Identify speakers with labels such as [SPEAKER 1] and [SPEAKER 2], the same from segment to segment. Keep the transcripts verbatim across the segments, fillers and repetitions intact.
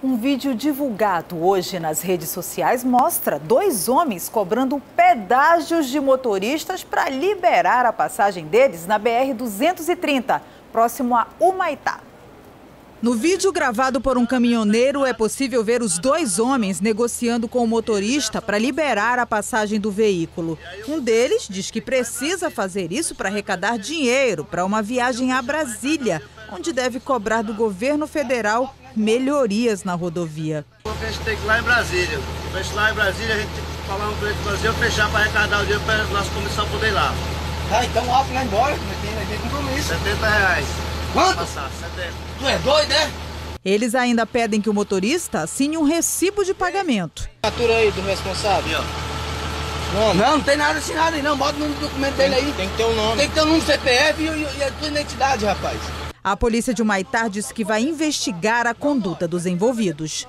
[SPEAKER 1] Um vídeo divulgado hoje nas redes sociais mostra dois homens cobrando pedágios de motoristas para liberar a passagem deles na B R duzentos e trinta, próximo a Humaitá. No vídeo gravado por um caminhoneiro, é possível ver os dois homens negociando com o motorista para liberar a passagem do veículo. Um deles diz que precisa fazer isso para arrecadar dinheiro para uma viagem a Brasília, onde deve cobrar do governo federal melhorias na rodovia.
[SPEAKER 2] A gente tem que ir lá em Brasília. Para ir lá em Brasília, a gente tem que falar um preço para Brasil, fechar para arrecadar o dinheiro para a nossa comissão poder ir lá.
[SPEAKER 3] Ah, então ó, vai embora, vai ter compromisso.
[SPEAKER 2] setenta reais.
[SPEAKER 3] Quanto?
[SPEAKER 2] Passar, setenta.
[SPEAKER 3] Tu é doido, né?
[SPEAKER 1] Eles ainda pedem que o motorista assine um recibo de pagamento.
[SPEAKER 4] Fatura aí do responsável.
[SPEAKER 3] Não, não, não tem nada assinado aí não, bota o número do documento dele aí.
[SPEAKER 4] Tem que ter o um nome.
[SPEAKER 3] Tem que ter o número do C P F e, e, e a tua identidade, rapaz.
[SPEAKER 1] A polícia de Humaitá disse que vai investigar a conduta dos envolvidos.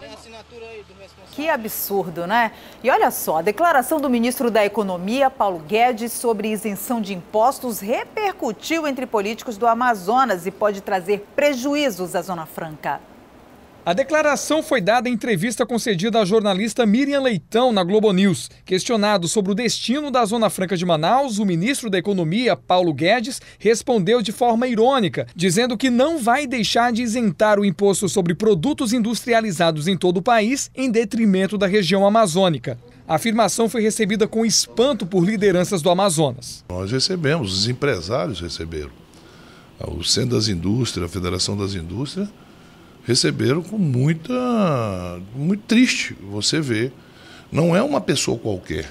[SPEAKER 1] Que absurdo, né? E olha só, a declaração do ministro da Economia, Paulo Guedes, sobre isenção de impostos repercutiu entre políticos do Amazonas e pode trazer prejuízos à Zona Franca.
[SPEAKER 5] A declaração foi dada em entrevista concedida à jornalista Miriam Leitão na Globo News. Questionado sobre o destino da Zona Franca de Manaus, o ministro da Economia, Paulo Guedes, respondeu de forma irônica, dizendo que não vai deixar de isentar o imposto sobre produtos industrializados em todo o país em detrimento da região amazônica. A afirmação foi recebida com espanto por lideranças do Amazonas.
[SPEAKER 6] Nós recebemos, os empresários receberam. O Centro das Indústrias, a Federação das Indústrias, receberam com muita... muito triste, você vê. Não é uma pessoa qualquer,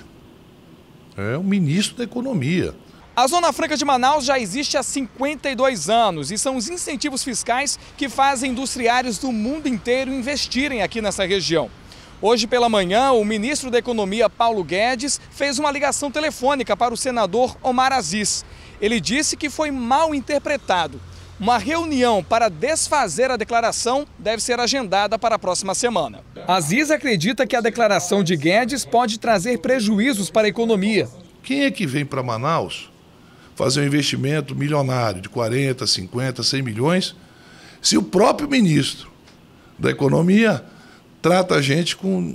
[SPEAKER 6] é o ministro da Economia.
[SPEAKER 5] A Zona Franca de Manaus já existe há cinquenta e dois anos e são os incentivos fiscais que fazem industriários do mundo inteiro investirem aqui nessa região. Hoje pela manhã, o ministro da Economia, Paulo Guedes, fez uma ligação telefônica para o senador Omar Aziz. Ele disse que foi mal interpretado. Uma reunião para desfazer a declaração deve ser agendada para a próxima semana. Aziz acredita que a declaração de Guedes pode trazer prejuízos para a economia.
[SPEAKER 6] Quem é que vem para Manaus fazer um investimento milionário de quarenta, cinquenta, cem milhões, se o próprio ministro da Economia trata a gente com,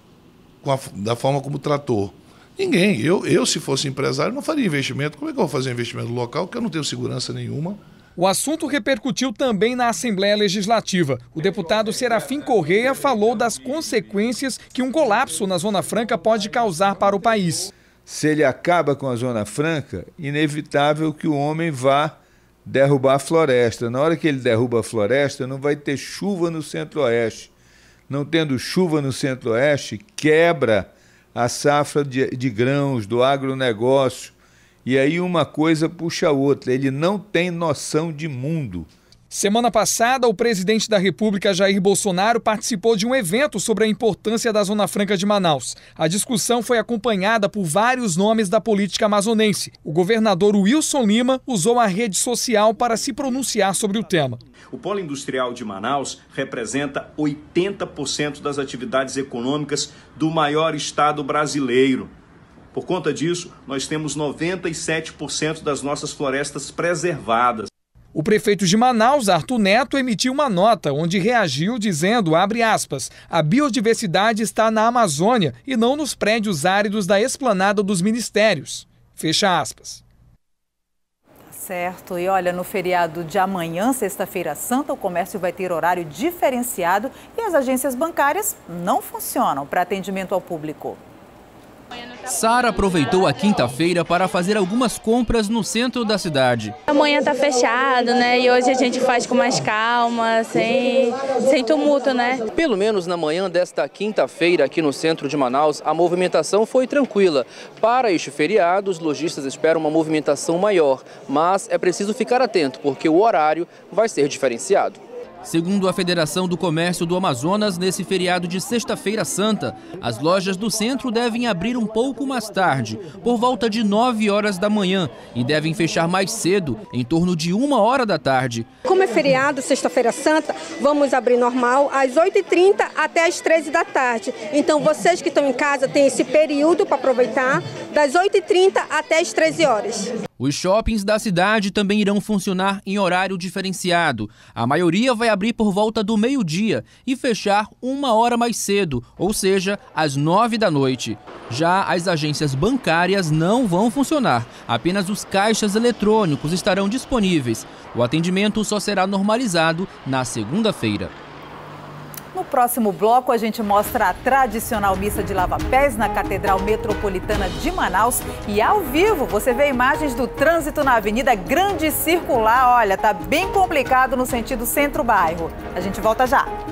[SPEAKER 6] com a, da forma como tratou? Ninguém. Eu, eu, se fosse empresário, não faria investimento. Como é que eu vou fazer investimento local, que eu não tenho segurança nenhuma?
[SPEAKER 5] O assunto repercutiu também na Assembleia Legislativa. O deputado Serafim Correia falou das consequências que um colapso na Zona Franca pode causar para o país.
[SPEAKER 7] Se ele acaba com a Zona Franca, inevitável que o homem vá derrubar a floresta. Na hora que ele derruba a floresta, não vai ter chuva no Centro-Oeste. Não tendo chuva no Centro-Oeste, quebra a safra de, de grãos, do agronegócio. E aí uma coisa puxa a outra, ele não tem noção de mundo.
[SPEAKER 5] Semana passada, o presidente da República, Jair Bolsonaro, participou de um evento sobre a importância da Zona Franca de Manaus. A discussão foi acompanhada por vários nomes da política amazonense. O governador Wilson Lima usou a rede social para se pronunciar sobre o tema.
[SPEAKER 8] O polo industrial de Manaus representa oitenta por cento das atividades econômicas do maior estado brasileiro. Por conta disso, nós temos noventa e sete por cento das nossas florestas preservadas.
[SPEAKER 5] O prefeito de Manaus, Arthur Neto, emitiu uma nota onde reagiu dizendo, abre aspas, a biodiversidade está na Amazônia e não nos prédios áridos da esplanada dos ministérios. Fecha aspas.
[SPEAKER 1] Certo, e olha, no feriado de amanhã, sexta-feira santa, o comércio vai ter horário diferenciado e as agências bancárias não funcionam para atendimento ao público.
[SPEAKER 9] Sara aproveitou a quinta-feira para fazer algumas compras no centro da cidade.
[SPEAKER 10] Amanhã tá fechado, né? E hoje a gente faz com mais calma, sem, sem tumulto, né?
[SPEAKER 9] Pelo menos na manhã desta quinta-feira aqui no centro de Manaus, a movimentação foi tranquila. Para este feriado, os lojistas esperam uma movimentação maior, mas é preciso ficar atento porque o horário vai ser diferenciado. Segundo a Federação do Comércio do Amazonas, nesse feriado de sexta-feira santa, as lojas do centro devem abrir um pouco mais tarde, por volta de nove horas da manhã, e devem fechar mais cedo, em torno de uma hora da tarde.
[SPEAKER 11] Como é feriado, sexta-feira santa, vamos abrir normal às oito e trinta até às treze da tarde. Então vocês que estão em casa têm esse período para aproveitar, das oito e trinta até às treze horas.
[SPEAKER 9] Os shoppings da cidade também irão funcionar em horário diferenciado. A maioria vai abrir por volta do meio-dia e fechar uma hora mais cedo, ou seja, às nove da noite. Já as agências bancárias não vão funcionar. Apenas os caixas eletrônicos estarão disponíveis. O atendimento só será normalizado na segunda-feira.
[SPEAKER 1] No próximo bloco, a gente mostra a tradicional missa de lava-pés na Catedral Metropolitana de Manaus. E ao vivo, você vê imagens do trânsito na Avenida Grande Circular. Olha, tá bem complicado no sentido centro-bairro. A gente volta já.